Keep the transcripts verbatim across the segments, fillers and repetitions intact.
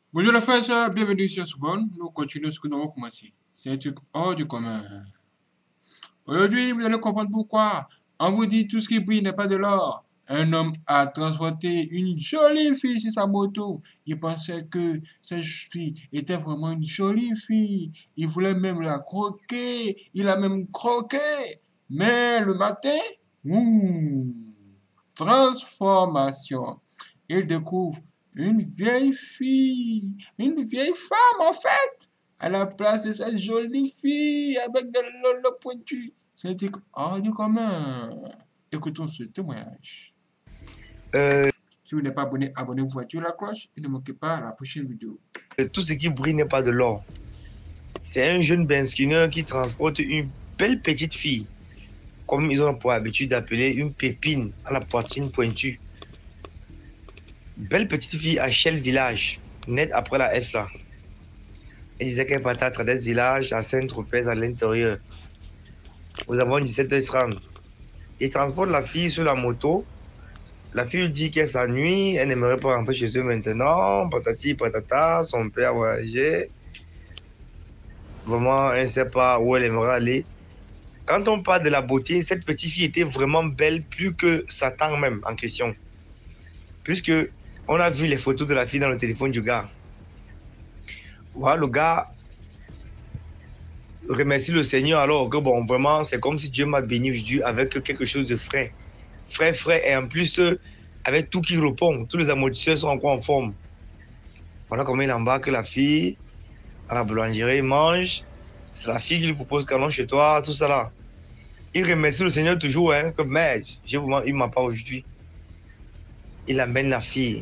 Bonjour les frères et sœurs, bienvenue sur Soubonne. Nous continuons ce que nous avons commencé. C'est un truc hors du commun. Aujourd'hui, vous allez comprendre pourquoi. On vous dit tout ce qui brille n'est pas de l'or. Un homme a transporté une jolie fille sur sa moto. Il pensait que cette fille était vraiment une jolie fille. Il voulait même la croquer. Il a même croqué. Mais le matin, ouh, transformation. Il découvre une vieille fille, une vieille femme en fait, à la place de cette jolie fille avec des lolos pointus. C'est un truc hors du commun. Écoutons ce témoignage. Euh, Si vous n'êtes pas abonné, abonnez-vous, activez la cloche et ne manquez pas la prochaine vidéo. tout ce qui brille n'est pas de l'or. C'est un jeune benskineur qui transporte une belle petite fille, comme ils ont pour habitude d'appeler une pépine à la poitrine pointue. Belle petite fille à Shell Village, nette après la F là. Elle disait qu'elle partait à Trades Village à Saint-Tropez à l'intérieur. Nous avons dix-sept heures trente. Il transporte la fille sur la moto. La fille lui dit qu'elle s'ennuie, elle n'aimerait pas rentrer chez eux maintenant. Patati patata, son père a voyagé. Vraiment, elle ne sait pas où elle aimerait aller. Quand on parle de la beauté, cette petite fille était vraiment belle, plus que Satan même en question. Puisque on a vu les photos de la fille dans le téléphone du gars. Voilà, le gars remercie le Seigneur alors que bon, vraiment, c'est comme si Dieu m'a béni aujourd'hui avec quelque chose de frais. Frais, frais, et en plus, avec tout qui répond, tous les amortisseurs sont encore en forme. Voilà comment il embarque la fille à la boulangerie, il mange. C'est la fille qui lui propose qu'allons chez toi, tout ça là. Il remercie le Seigneur toujours, hein, que mais j'ai vraiment eu ma part aujourd'hui. Il amène la fille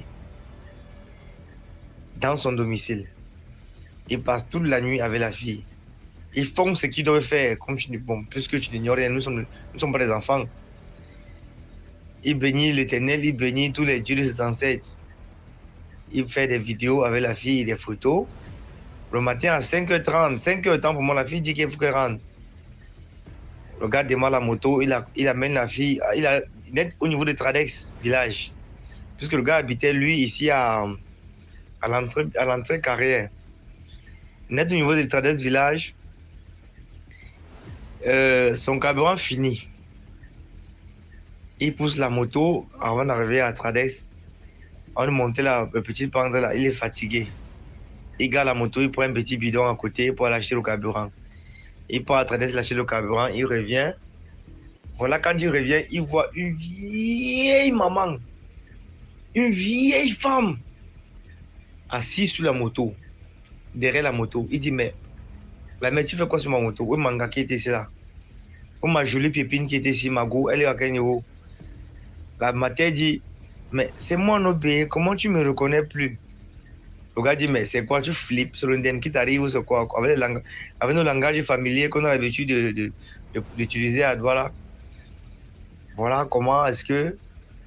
dans son domicile. Il passe toute la nuit avec la fille. Ils font ce qu'ils doivent faire, comme tu dis, bon, puisque tu n'ignores rien, nous sommes, nous ne sommes pas des enfants. Il bénit l'Éternel, il bénit tous les dieux de ses ancêtres. Il fait des vidéos avec la fille, des photos. Le matin à cinq heures trente, cinq heures trente pour moi, la fille dit qu'il faut qu'elle rentre. Le gars démarre la moto, il, a, il amène la fille, il a net au niveau de Tradex village. Puisque le gars habitait lui ici à, à l'entrée carrière. Net au niveau de Tradex village, euh, son carburant fini. Il pousse la moto avant d'arriver à Tradex. On montait la petite pente là, il est fatigué. Il garde la moto, il prend un petit bidon à côté pour aller acheter le carburant. Il part à Tradex lâcher le carburant, il revient. Voilà, quand il revient, il voit une vieille maman, une vieille femme assise sur la moto, derrière la moto. Il dit, mais la mère, tu fais quoi sur ma moto? Oui, manga qui était ici là. Ou ma jolie pépine qui était ici, ma go, elle est à quel niveau? La matin dit, mais c'est moi, Nobé, comment tu me reconnais plus? Le gars dit, mais c'est quoi, tu flippes sur le D M qui t'arrive ou c'est quoi? Avec, les lang avec nos langages familiers qu'on a l'habitude d'utiliser de, de, de, à Douala. Voilà comment est-ce que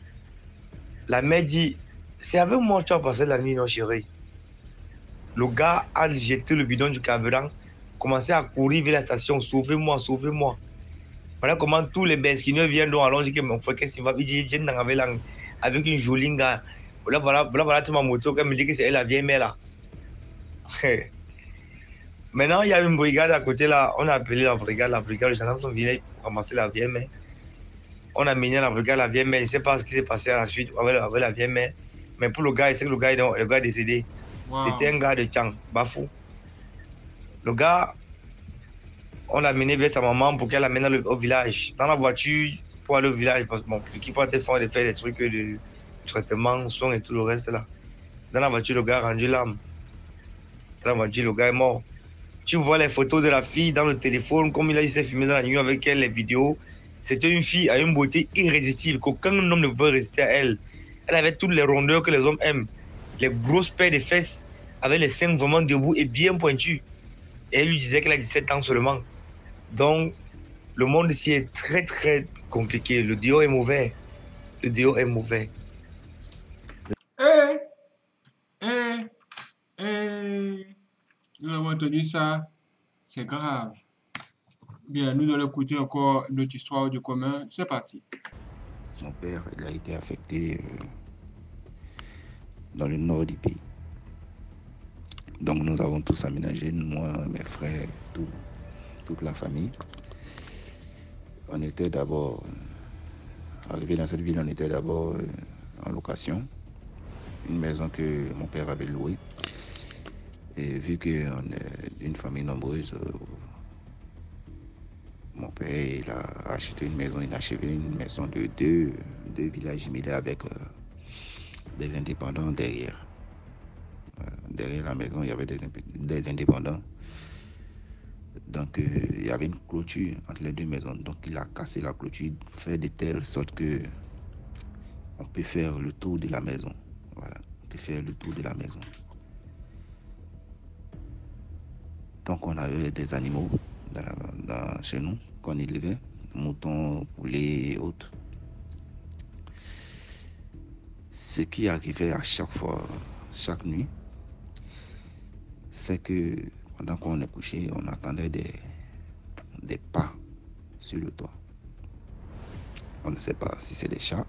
la mère dit, c'est avec moi que tu as passé la nuit, non chérie? Le gars a jeté le bidon du carburant, commencé à courir vers la station, sauvez-moi, sauvez-moi. Voilà comment tous les besquineurs viennent donc alors dire que mon frère, qu'est-ce qu'il va dire, j'ai avec une jolie gars. Voilà, voilà, voilà, voilà, toute ma moto, quand me dit que c'est elle la vieille mère là. Maintenant, il y a une brigade à côté là, on a appelé la brigade, la brigade, les gens sont venus ramasser la vieille mère. On a mené la brigade, la vieille mère, je ne sais pas ce qui s'est passé à la suite avec, avec la vieille mère. Mais pour le gars, il sait que le gars, le gars est décédé. Wow. C'était un gars de Tchang, Bafou. Le gars, on l'a mené vers sa maman pour qu'elle l'amène au village. Dans la voiture, pour aller au village, parce que bon, qui peut faire de faire des trucs de traitement, soins et tout le reste là. Dans la voiture, le gars a rendu l'âme. Dans la voiture, le gars est mort. Tu vois les photos de la fille dans le téléphone, comme il a essayé de filmer dans la nuit avec elle, les vidéos. C'était une fille à une beauté irrésistible, qu'aucun homme ne pouvait résister à elle. Elle avait toutes les rondeurs que les hommes aiment. Les grosses paires de fesses, avec les seins vraiment debout et bien pointus. Et elle lui disait qu'elle a dix-sept ans seulement. Donc, le monde ici est très très compliqué. Le Dieu est mauvais. Le Dieu est mauvais. Eh, eh, eh. Nous avons entendu ça. C'est grave. Bien, nous allons écouter encore notre histoire du commun. C'est parti. Mon père, il a été affecté euh, dans le nord du pays. Donc nous avons tous aménagé, moi, mes frères, tout, toute la famille. On était d'abord, arrivé dans cette ville, on était d'abord euh, en location. Une maison que mon père avait louée. Et vu qu'on est une famille nombreuse, euh, mon père il a acheté une maison inachevée, une maison de deux, deux villages jumelés avec euh, des indépendants derrière. Euh, derrière la maison, il y avait des, des indépendants. Donc, euh, il y avait une clôture entre les deux maisons. Donc, il a cassé la clôture, fait de telle sorte que on peut faire le tour de la maison. Voilà, on peut faire le tour de la maison. Donc, on avait des animaux dans la, dans, chez nous qu'on élevait, moutons, poulets et autres. Ce qui arrivait à chaque fois, chaque nuit, c'est que pendant qu'on est couché, on entendait des, des pas sur le toit. On ne sait pas si c'est des chats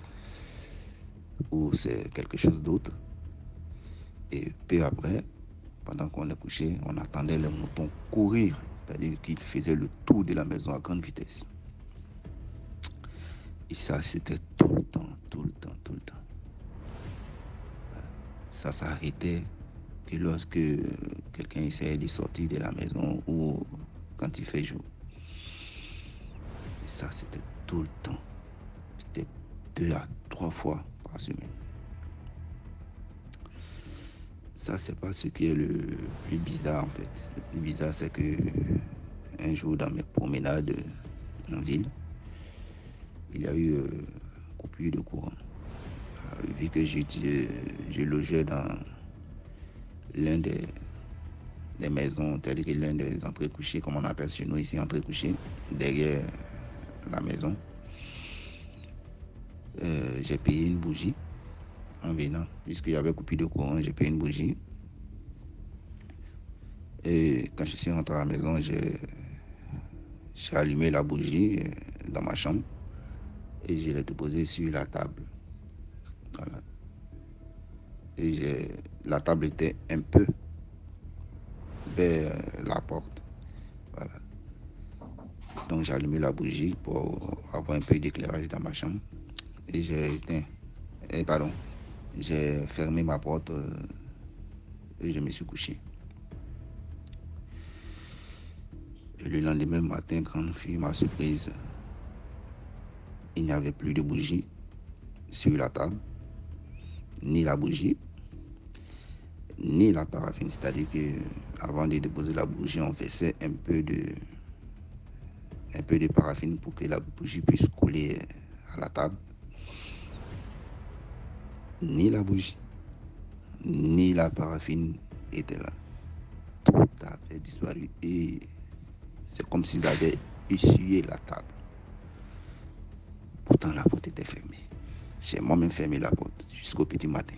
ou c'est quelque chose d'autre. Et peu après, pendant qu'on est couché, on entendait les moutons courir, c'est-à-dire qu'ils faisaient le tour de la maison à grande vitesse. Et ça, c'était tout le temps, tout le temps, tout le temps. Voilà. Ça s'arrêtait que lorsque quelqu'un essayait de sortir de la maison ou quand il fait jour. Et ça, c'était tout le temps. C'était deux à trois fois par semaine. Ça, c'est pas ce qui est le plus bizarre en fait. Le plus bizarre, c'est que un jour dans mes promenades en ville, il y a eu euh, coupure de courant. Euh, vu que je, je, je logeais dans l'un des, des maisons, c'est-à-dire que l'un des entrées-couchées, comme on appelle chez nous ici, entrées-couchées, derrière la maison, euh, j'ai payé une bougie en venant, puisqu'il y avait coupure de courant, j'ai payé une bougie. Et quand je suis rentré à la maison, j'ai, j'ai allumé la bougie dans ma chambre et je l'ai déposée sur la table. Voilà. Et j'ai, la table était un peu vers la porte. Voilà. Donc j'ai allumé la bougie pour avoir un peu d'éclairage dans ma chambre. Et j'ai éteint, et pardon, j'ai fermé ma porte euh, et je me suis couché. Et le lendemain matin, quand fut ma surprise, il n'y avait plus de bougie sur la table, ni la bougie, ni la paraffine. C'est-à-dire que avant de déposer la bougie, on versait un peu de, un peu de paraffine pour que la bougie puisse coller à la table. Ni la bougie, ni la paraffine étaient là. Tout avait disparu et c'est comme s'ils avaient essuyé la table. Pourtant, la porte était fermée. J'ai moi-même fermé la porte jusqu'au petit matin.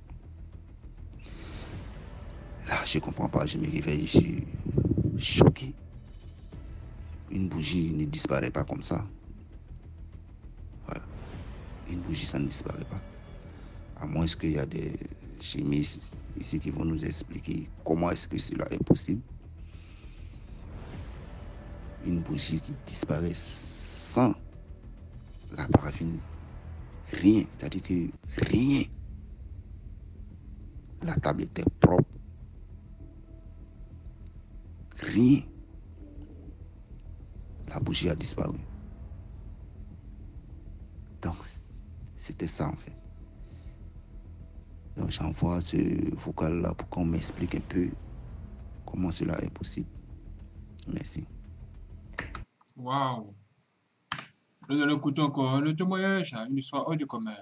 Là, je ne comprends pas, je me réveille, je suis choqué. Une bougie ne disparaît pas comme ça. Voilà. Une bougie, ça ne disparaît pas. À moins qu'il y a des chimistes ici qui vont nous expliquer comment est-ce que cela est possible. Une bougie qui disparaît sans la paraffine, rien, c'est-à-dire que rien. La table était propre. Rien. La bougie a disparu. Donc, c'était ça en fait. Donc, j'envoie ce vocal-là pour qu'on m'explique un peu comment cela est possible. Merci. Waouh. Nous allons écouter encore le témoignage, hein, une histoire hors du commun.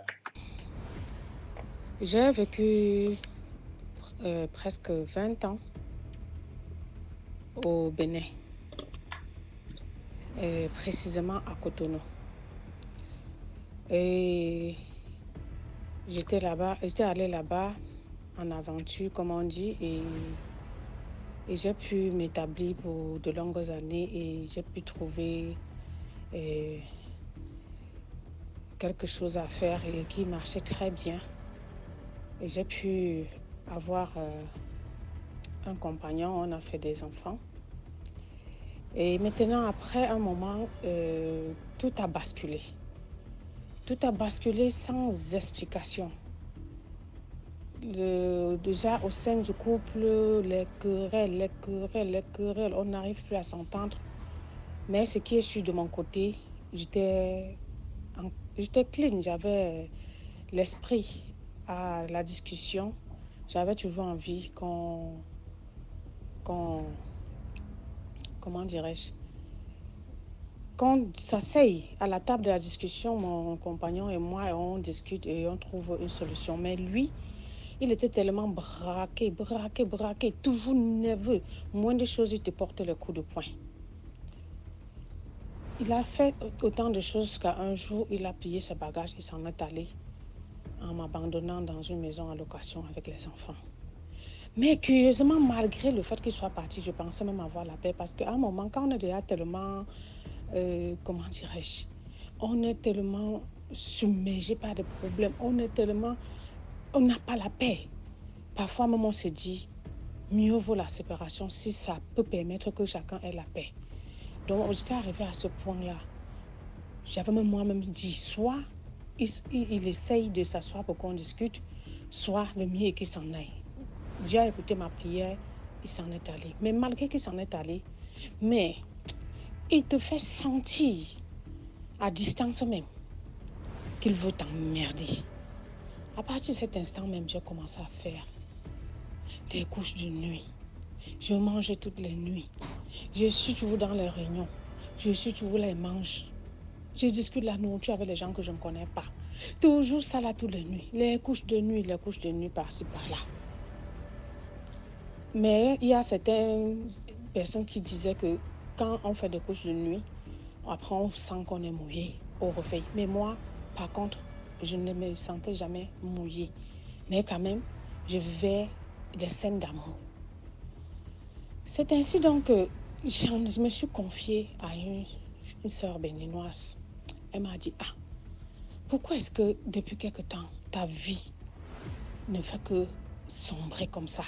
J'ai vécu euh, presque vingt ans au Bénin, et précisément à Cotonou. Et j'étais là-bas, j'étais allée là-bas en aventure, comme on dit, et, et j'ai pu m'établir pour de longues années et j'ai pu trouver euh, quelque chose à faire et qui marchait très bien. Et j'ai pu avoir euh, un compagnon, on a fait des enfants. Et maintenant, après un moment, euh, tout a basculé. Tout a basculé sans explication. Le, déjà au sein du couple, les querelles, les querelles, les querelles, on n'arrive plus à s'entendre. Mais ce qui est sûr de mon côté, j'étais j'étais clean, j'avais l'esprit à la discussion. J'avais toujours envie qu'on, qu'on, comment dirais-je, qu'on s'asseye à la table de la discussion, mon compagnon et moi, et on discute et on trouve une solution. Mais lui, il était tellement braqué, braqué, braqué, toujours nerveux. Moins de choses, il te portait le coup de poing. Il a fait autant de choses qu'à un jour, il a plié ses bagages et s'en est allé en m'abandonnant dans une maison en location avec les enfants. Mais curieusement, malgré le fait qu'il soit parti, je pensais même avoir la paix parce qu'à un moment, quand on est déjà tellement, euh, comment dirais-je, on est tellement submergé par des problèmes, on est tellement, on n'a pas la paix. Parfois même on se dit, mieux vaut la séparation si ça peut permettre que chacun ait la paix. Donc j'étais arrivée à ce point-là. J'avais même moi-même dit, soit il, il, il essaye de s'asseoir pour qu'on discute, soit le mieux est qu'il s'en aille. Dieu a écouté ma prière, il s'en est allé. Mais malgré qu'il s'en est allé, mais il te fait sentir, à distance même, qu'il veut t'emmerder. À partir de cet instant même, j'ai commencé à faire des couches de nuit. Je mangeais toutes les nuits. Je suis toujours dans les réunions. Je suis toujours les manches. Je discute la nourriture avec les gens que je ne connais pas. Toujours ça là toutes les nuits. Les couches de nuit, les couches de nuit par-ci, par-là. Mais il y a certaines personnes qui disaient que quand on fait des couches de nuit, après on sent qu'on est mouillé au réveil. Mais moi, par contre, je ne me sentais jamais mouillée. Mais quand même, je vivais des scènes d'amour. C'est ainsi donc que je me suis confiée à une, une sœur béninoise. Elle m'a dit, ah, pourquoi est-ce que depuis quelque temps, ta vie ne fait que sombrer comme ça?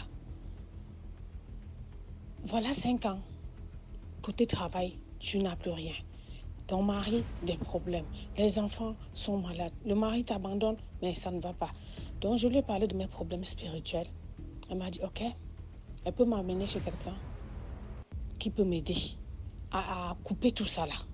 Voilà cinq ans. Côté travail, tu n'as plus rien. Ton mari, des problèmes. Les enfants sont malades. Le mari t'abandonne, mais ça ne va pas. Donc, je lui ai parlé de mes problèmes spirituels. Elle m'a dit, ok, elle peut m'amener chez quelqu'un qui peut m'aider à, à couper tout ça là.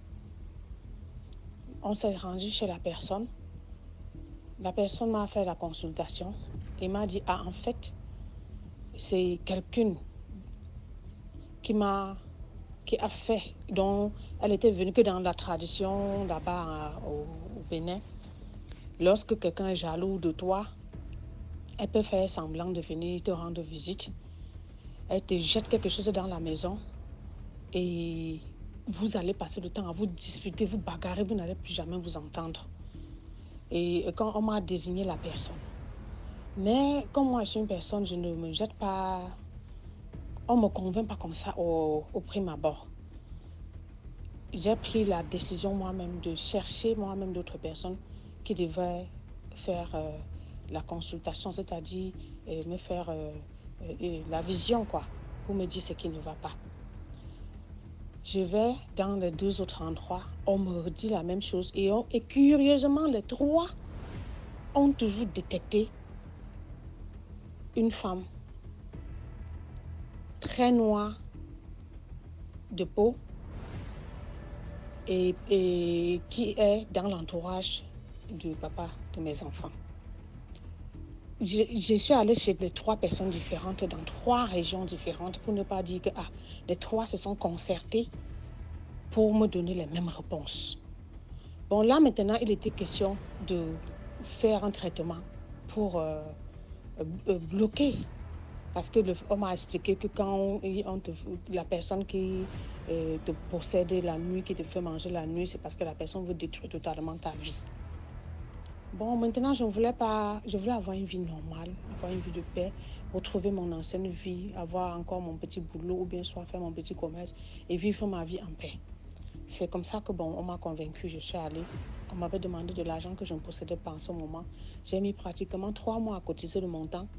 On s'est rendu chez la personne. La personne m'a fait la consultation et m'a dit, ah, en fait, c'est quelqu'un qui m'a qui a fait, donc elle était venue que dans la tradition là-bas au, au Bénin. Lorsque quelqu'un est jaloux de toi, elle peut faire semblant de venir te rendre visite. Elle te jette quelque chose dans la maison et vous allez passer le temps à vous disputer, vous bagarrer, vous n'allez plus jamais vous entendre. Et quand on m'a désigné la personne. Mais comme moi je suis une personne, je ne me jette pas, on ne me convainc pas comme ça au, au prime abord. J'ai pris la décision moi-même de chercher moi-même d'autres personnes qui devaient faire euh, la consultation, c'est-à-dire euh, me faire euh, euh, la vision, quoi, pour me dire ce qui ne va pas. Je vais dans les deux autres endroits, on me dit la même chose et, on, et curieusement, les trois ont toujours détecté une femme très noire de peau, Et, et qui est dans l'entourage du papa de mes enfants. Je, je suis allée chez les trois personnes différentes dans trois régions différentes pour ne pas dire que ah, les trois se sont concertés pour me donner les mêmes réponses. Bon, là maintenant, il était question de faire un traitement pour euh, euh, bloquer. Parce que le, on m'a expliqué que quand on, on te, la personne qui euh, te possède la nuit, qui te fait manger la nuit, c'est parce que la personne veut détruire totalement ta vie. Bon, maintenant, je ne voulais pas, je voulais avoir une vie normale, avoir une vie de paix, retrouver mon ancienne vie, avoir encore mon petit boulot ou bien soit faire mon petit commerce et vivre ma vie en paix. C'est comme ça que, bon, on m'a convaincue, je suis allée. On m'avait demandé de l'argent que je ne possédais pas en ce moment. J'ai mis pratiquement trois mois à cotiser le montant.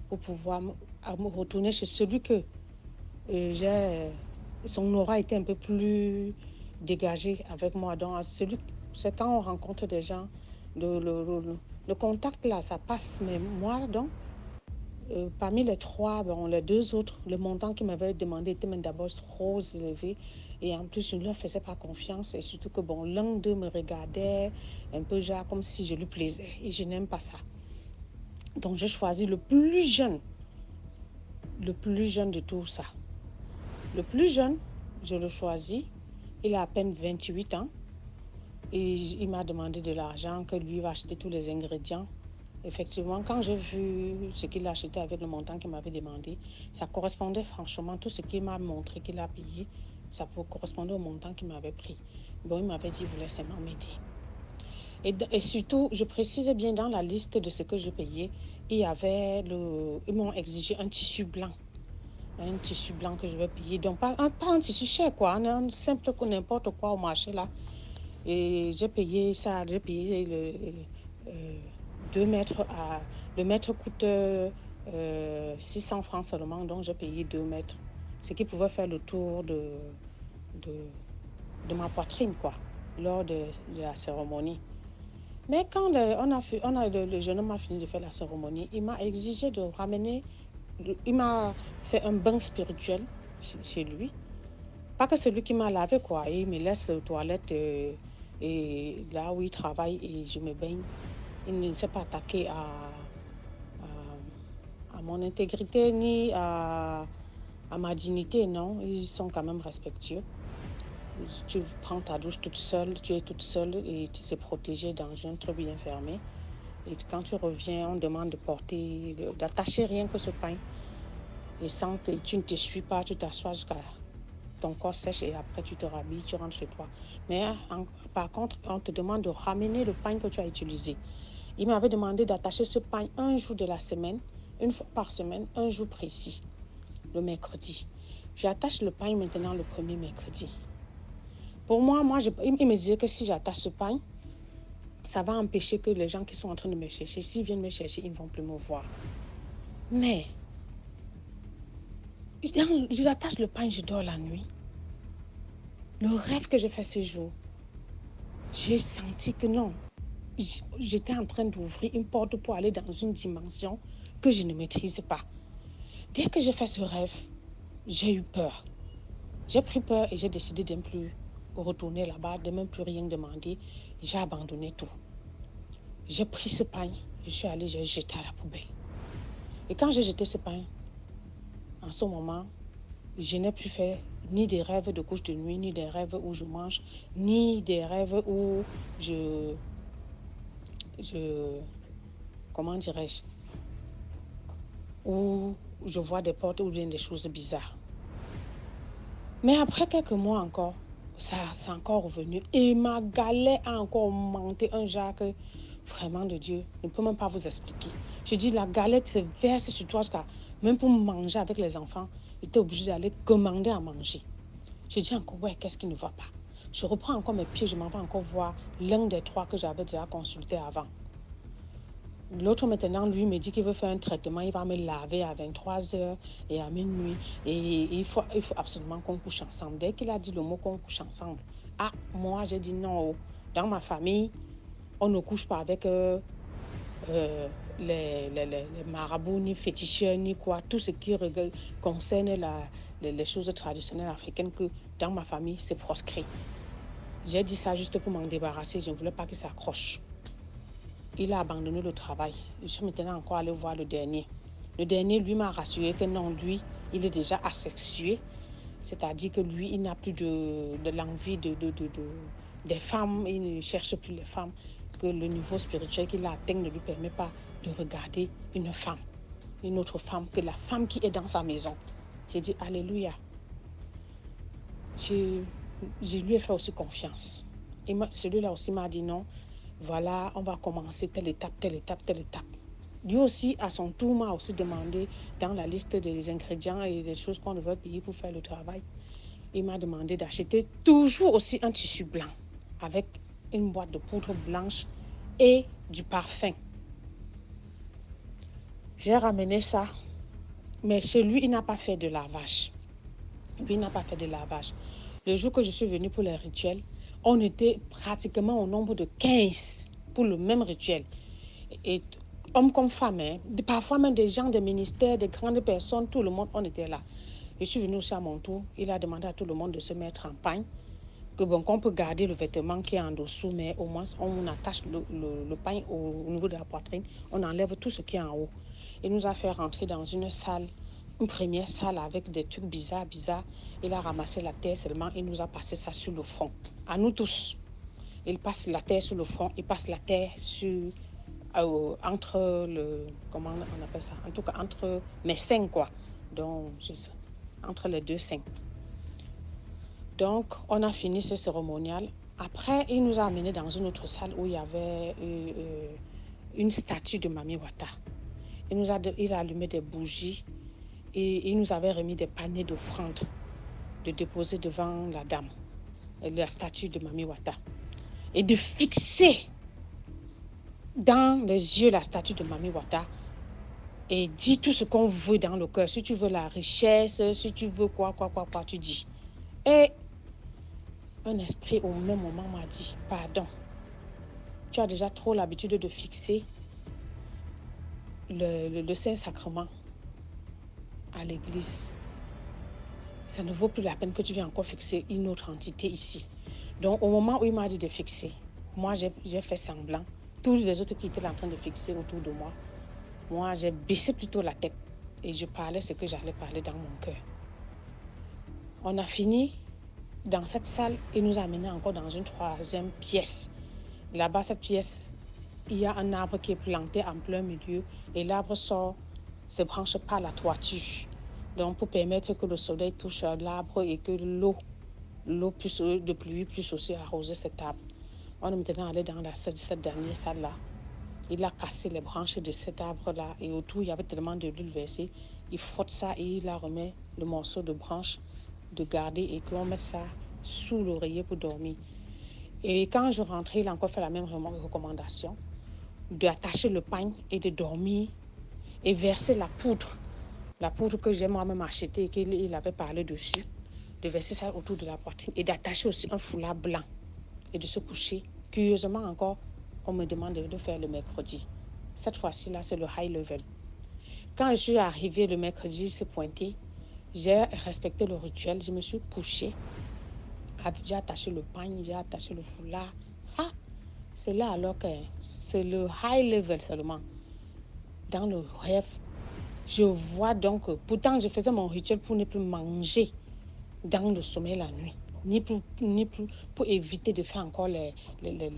pour pouvoir me, à me retourner chez celui que euh, j'ai... Son aura était un peu plus dégagée avec moi. Donc, celui, c'est quand on rencontre des gens, le, le, le, le contact là, ça passe. Mais moi, donc, euh, parmi les trois, bon, les deux autres, le montant qu'ils m'avaient demandé était même d'abord trop élevé. Et en plus, je ne leur faisais pas confiance. Et surtout que, bon, l'un d'eux me regardait un peu genre comme si je lui plaisais. Et je n'aime pas ça. Donc, j'ai choisi le plus jeune. Le plus jeune de tout ça. Le plus jeune, je le choisis. Il a à peine vingt-huit ans. Et il m'a demandé de l'argent, que lui va acheter tous les ingrédients. Effectivement, quand j'ai vu ce qu'il a acheté avec le montant qu'il m'avait demandé, ça correspondait franchement, tout ce qu'il m'a montré qu'il a payé, ça correspondait au montant qu'il m'avait pris. Bon, il m'avait dit, vous laissez m'aider. Et, et surtout, je précisais bien dans la liste de ce que je payais, il y avait le, ils m'ont exigé un tissu blanc. Un tissu blanc que je vais payer. Donc, pas un, pas un tissu cher, quoi. Un, un simple que n'importe quoi au marché, là. Et j'ai payé ça, j'ai payé le, euh, deux mètres à... Le mètre coûte euh, six cents francs seulement, donc j'ai payé deux mètres. Ce qui pouvait faire le tour de, de, de ma poitrine, quoi, lors de, de la cérémonie. Mais quand le, on a, on a, le, le jeune homme a fini de faire la cérémonie, il m'a exigé de ramener... Il m'a fait un bain spirituel chez lui. Pas que celui qui m'a lavé, quoi. Il me laisse aux toilettes euh, et là où il travaille et je me baigne. Il ne s'est pas attaqué à, à, à mon intégrité ni à, à ma dignité, non. Ils sont quand même respectueux. Tu prends ta douche toute seule, tu es toute seule et tu sais protéger dans un truc bien fermé. Et quand tu reviens, on demande de porter, d'attacher rien que ce pain. Et sans te, tu ne te suis pas, tu t'assois jusqu'à ton corps sèche et après tu te rhabilles, tu rentres chez toi. Mais en, par contre, on te demande de ramener le pain que tu as utilisé. Il m'avait demandé d'attacher ce pain un jour de la semaine, une fois par semaine, un jour précis, le mercredi. J'attache le pain maintenant le premier mercredi. Pour moi, moi je, il me disait que si j'attache ce pain, ça va empêcher que les gens qui sont en train de me chercher, s'ils viennent me chercher, ils ne vont plus me voir. Mais, je attache le pain, je dors la nuit. Le rêve que j'ai fait ce jour, j'ai senti que non, j'étais en train d'ouvrir une porte pour aller dans une dimension que je ne maîtrise pas. Dès que j'ai fait ce rêve, j'ai eu peur. J'ai pris peur et j'ai décidé de ne plus retourner là-bas, de ne même plus rien demander. J'ai abandonné tout. J'ai pris ce pain, je suis allée, j'ai jeté à la poubelle. Et quand j'ai jeté ce pain, en ce moment, je n'ai plus fait ni des rêves de couche de nuit, ni des rêves où je mange, ni des rêves où je... je comment dirais-je, où je vois des portes ou bien des choses bizarres. Mais après quelques mois encore, ça c'est encore revenu. Et ma galère a encore augmenté, un genre que, vraiment de Dieu, je ne peux même pas vous expliquer. Je dis, la galette se verse sur toi, jusqu'à, même pour manger avec les enfants, j'étais obligée d'aller commander à manger. Je dis encore, ouais, qu'est-ce qui ne va pas? Je reprends encore mes pieds, je m'en vais encore voir l'un des trois que j'avais déjà consulté avant. L'autre maintenant, lui, me dit qu'il veut faire un traitement, il va me laver à vingt-trois heures et à minuit. Et il faut, il faut absolument qu'on couche ensemble. Dès qu'il a dit le mot qu'on couche ensemble, ah, moi j'ai dit non. Dans ma famille, on ne couche pas avec euh, euh, les, les, les, les marabouts, ni féticheurs, ni quoi. Tout ce qui concerne la, les, les choses traditionnelles africaines, que dans ma famille, c'est proscrit. J'ai dit ça juste pour m'en débarrasser, je ne voulais pas qu'il s'accroche. Il a abandonné le travail. Je suis maintenant encore allée voir le dernier. Le dernier, lui, m'a rassuré que non, lui, il est déjà asexué. C'est-à-dire que lui, il n'a plus de, de l'envie de, de, de, de, des femmes. Il ne cherche plus les femmes. Que le niveau spirituel qu'il a atteint ne lui permet pas de regarder une femme. Une autre femme que la femme qui est dans sa maison. J'ai dit, alléluia. Je, je lui ai fait aussi confiance. Et celui-là aussi m'a dit non. Voilà, on va commencer telle étape, telle étape, telle étape. Lui aussi, à son tour, m'a aussi demandé dans la liste des ingrédients et des choses qu'on devait payer pour faire le travail. Il m'a demandé d'acheter toujours aussi un tissu blanc avec une boîte de poudre blanche et du parfum. J'ai ramené ça. Mais chez lui, il n'a pas fait de lavage. Lui, il n'a pas fait de lavage. Le jour que je suis venue pour les rituels, on était pratiquement au nombre de quinze pour le même rituel. Et hommes comme femmes, hein, parfois même des gens des ministères, des grandes personnes, tout le monde, on était là. Je suis venue aussi à mon tour. Il a demandé à tout le monde de se mettre en pagne. Que bon, qu'on peut garder le vêtement qui est en dessous, mais au moins on attache le, le, le pagne au, au niveau de la poitrine. On enlève tout ce qui est en haut. Il nous a fait rentrer dans une salle, une première salle avec des trucs bizarres, bizarres. Il a ramassé la terre seulement. Il nous a passé ça sur le front. À nous tous. Il passe la terre sur le front. Il passe la terre sur... Euh, entre le, comment on appelle ça, en tout cas entre mes seins quoi, donc je sais, entre les deux seins. Donc on a fini ce cérémonial. Après il nous a amenés dans une autre salle où il y avait euh, euh, une statue de Mami Wata. Il nous a, de, il a allumé des bougies et il nous avait remis des paniers d'offrandes de déposer devant la dame, la statue de Mami Wata, et de fixer dans les yeux la statue de Mami Wata et dis tout ce qu'on veut dans le cœur. Si tu veux la richesse, si tu veux quoi, quoi, quoi, quoi, tu dis. Et un esprit au même moment m'a dit, pardon, tu as déjà trop l'habitude de fixer le, le, le Saint-Sacrement à l'église. Ça ne vaut plus la peine que tu viennes encore fixer une autre entité ici. Donc au moment où il m'a dit de fixer, moi j'ai fait semblant. Tous les autres qui étaient en train de fixer autour de moi, moi, j'ai baissé plutôt la tête et je parlais ce que j'allais parler dans mon cœur. On a fini dans cette salle et nous a amenés encore dans une troisième pièce. Là-bas, cette pièce, il y a un arbre qui est planté en plein milieu et l'arbre sort, se branche par la toiture. Donc, pour permettre que le soleil touche l'arbre et que l'eau, l'eau de pluie puisse aussi arroser cet arbre. On est maintenant allé dans la, cette, cette dernière salle-là. Il a cassé les branches de cet arbre-là et autour, il y avait tellement de l'huile versée. Il frotte ça et il a remet le morceau de branche de garder et qu'on met ça sous l'oreiller pour dormir. Et quand je rentrais, il a encore fait la même recommandation d'attacher le pagne et de dormir et verser la poudre. La poudre que j'ai moi-même achetée et qu'il avait parlé dessus, de verser ça autour de la poitrine et d'attacher aussi un foulard blanc et de se coucher. Curieusement encore, on me demande de faire le mercredi. Cette fois-ci, là, c'est le high level. Quand je suis arrivée le mercredi, il s'est pointé. J'ai respecté le rituel. Je me suis couchée. J'ai attaché le pagne, j'ai attaché le foulard. Ah, c'est là alors que c'est le high level seulement. Dans le rêve, je vois donc, pourtant je faisais mon rituel pour ne plus manger dans le sommeil la nuit. Ni plus, ni plus pour éviter de faire encore les, les, les, les,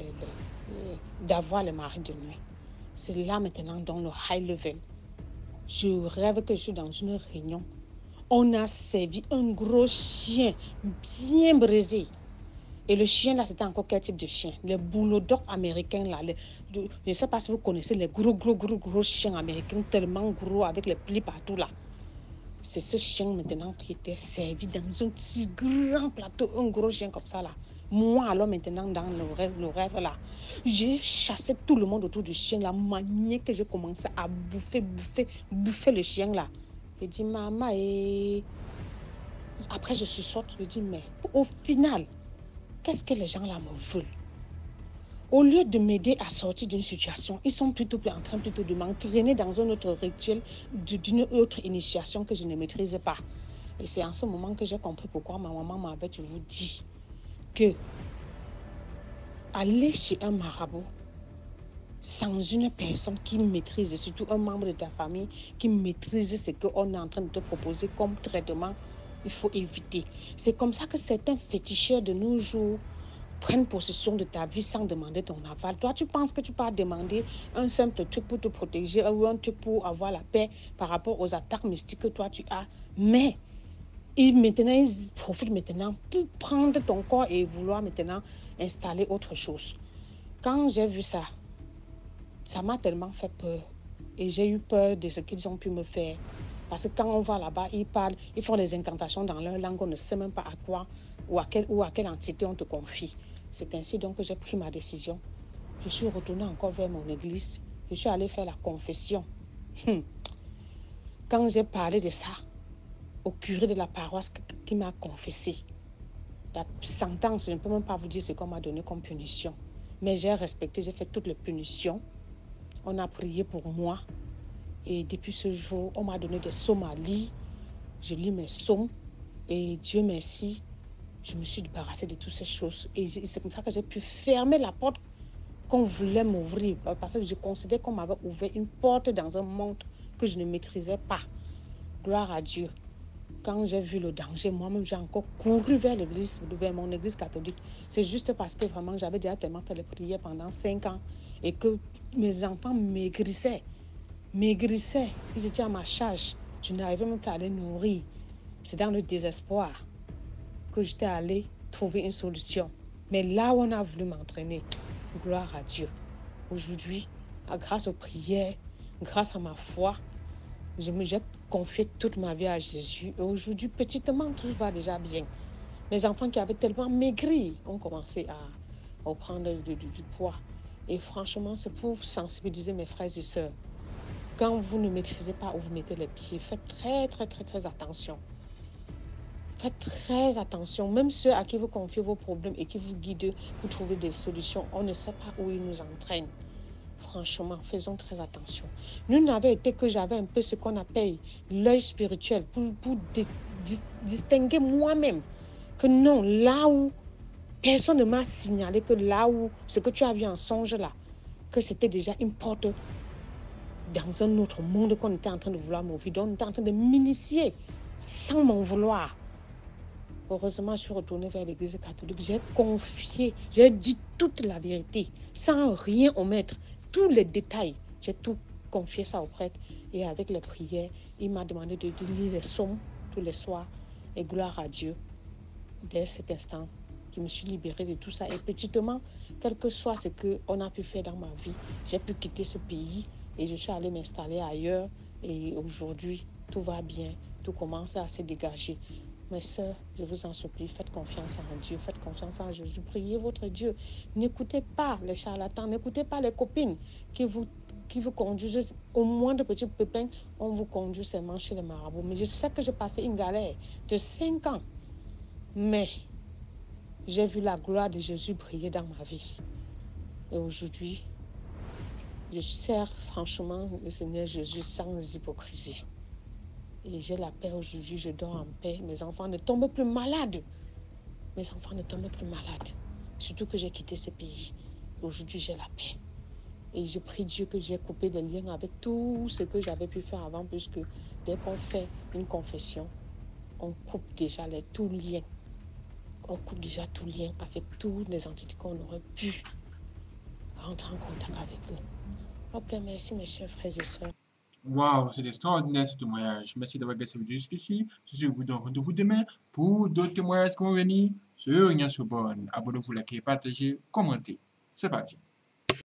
les d'avoir les maris de nuit. C'est là maintenant dans le high level. Je rêve que je suis dans une réunion. On a servi un gros chien bien brisé. Et le chien là, c'était encore quel type de chien? Les bulldogs américains là. Les, de, je ne sais pas si vous connaissez les gros, gros, gros, gros chiens américains tellement gros avec les plis partout là. C'est ce chien maintenant qui était servi dans un petit grand plateau, un gros chien comme ça là. Moi alors maintenant dans le rêve, le rêve là, j'ai chassé tout le monde autour du chien là, manié que j'ai commencé à bouffer, bouffer, bouffer le chien là. J'ai dit maman et après je suis sortie, je dis mais au final, qu'est-ce que les gens là me veulent? Au lieu de m'aider à sortir d'une situation, ils sont plutôt en train plutôt de m'entraîner dans un autre rituel, d'une autre initiation que je ne maîtrise pas. Et c'est en ce moment que j'ai compris pourquoi ma maman m'avait toujours dit que aller chez un marabout sans une personne qui maîtrise, surtout un membre de ta famille qui maîtrise ce qu'on est en train de te proposer comme traitement, il faut éviter. C'est comme ça que certains féticheurs de nos jours prennent possession de ta vie sans demander ton aval. Toi, tu penses que tu peux demander un simple truc pour te protéger ou un truc pour avoir la paix par rapport aux attaques mystiques que toi tu as. Mais ils, maintenant, ils profitent maintenant pour prendre ton corps et vouloir maintenant installer autre chose. Quand j'ai vu ça, ça m'a tellement fait peur. Et j'ai eu peur de ce qu'ils ont pu me faire. Parce que quand on va là-bas, ils parlent, ils font des incantations dans leur langue, on ne sait même pas à quoi ou à quelle, ou à quelle entité on te confie. C'est ainsi donc que j'ai pris ma décision. Je suis retournée encore vers mon église. Je suis allée faire la confession. Hum. quand j'ai parlé de ça au curé de la paroisse qui m'a confessé, la sentence, je ne peux même pas vous dire ce qu'on m'a donné comme punition. Mais j'ai respecté, j'ai fait toutes les punitions. On a prié pour moi. Et depuis ce jour, on m'a donné des psaumes à lire. Je lis mes psaumes. Et Dieu merci, je me suis débarrassée de toutes ces choses. Et c'est comme ça que j'ai pu fermer la porte qu'on voulait m'ouvrir. Parce que je considérais qu'on m'avait ouvert une porte dans un monde que je ne maîtrisais pas. Gloire à Dieu. Quand j'ai vu le danger, moi-même, j'ai encore couru vers l'église, vers mon église catholique. C'est juste parce que vraiment, j'avais déjà tellement fait les prières pendant cinq ans et que mes enfants maigrissaient, maigrissaient. Ils étaient à ma charge. Je n'arrivais même pas à les nourrir. C'est dans le désespoir que j'étais allée trouver une solution. Mais là où on a voulu m'entraîner, gloire à Dieu. Aujourd'hui, grâce aux prières, grâce à ma foi, je me j'ai confié toute ma vie à Jésus. Et aujourd'hui, petitement, tout va déjà bien. Mes enfants qui avaient tellement maigri ont commencé à reprendre du, du, du poids. Et franchement, c'est pour sensibiliser mes frères et sœurs. Quand vous ne maîtrisez pas où vous mettez les pieds, faites très, très, très, très attention. Faites très attention. Même ceux à qui vous confiez vos problèmes et qui vous guident, vous trouvez des solutions. On ne sait pas où ils nous entraînent. Franchement, faisons très attention. Nous n'avons été que j'avais un peu ce qu'on appelle l'œil spirituel pour, pour di, di, distinguer moi-même que non, là où personne ne m'a signalé que là où ce que tu as vu en songe là, que c'était déjà une porte dans un autre monde qu'on était en train de vouloir m'ouvrir. Donc, on était en train de m'initier sans m'en vouloir. Heureusement, je suis retournée vers l'église catholique. J'ai confié, j'ai dit toute la vérité, sans rien omettre. Tous les détails, j'ai tout confié ça au prêtre. Et avec les prières, il m'a demandé de, de lire les psaumes tous les soirs. Et gloire à Dieu. Dès cet instant, je me suis libérée de tout ça. Et petitement, quel que soit ce qu'on a pu faire dans ma vie, j'ai pu quitter ce pays et je suis allée m'installer ailleurs. Et aujourd'hui, tout va bien. Tout commence à se dégager. Mes sœurs, je vous en supplie, faites confiance en Dieu, faites confiance en Jésus, priez votre Dieu. N'écoutez pas les charlatans, n'écoutez pas les copines qui vous, qui vous conduisent au moindre petit pépin, on vous conduit seulement chez les marabouts. Mais je sais que j'ai passé une galère de cinq ans, mais j'ai vu la gloire de Jésus briller dans ma vie. Et aujourd'hui, je sers franchement le Seigneur Jésus sans hypocrisie. Et j'ai la paix aujourd'hui, je dors en paix. Mes enfants ne tombent plus malades. Mes enfants ne tombent plus malades. Surtout que j'ai quitté ce pays. Aujourd'hui, j'ai la paix. Et je prie Dieu que j'ai coupé des liens avec tout ce que j'avais pu faire avant, puisque dès qu'on fait une confession, on coupe déjà les tout liens. On coupe déjà tout lien avec toutes les entités qu'on aurait pu rentrer en contact avec eux. Ok, merci mes chers frères et sœurs. Waouh, c'est extraordinaire ce témoignage. Merci d'avoir regardé cette vidéo jusqu'ici. Je suis vous donne rendez-vous demain pour d'autres témoignages qui vont venir sur Ignace Bonne. Abonnez-vous, likez, partagez, commentez. C'est parti.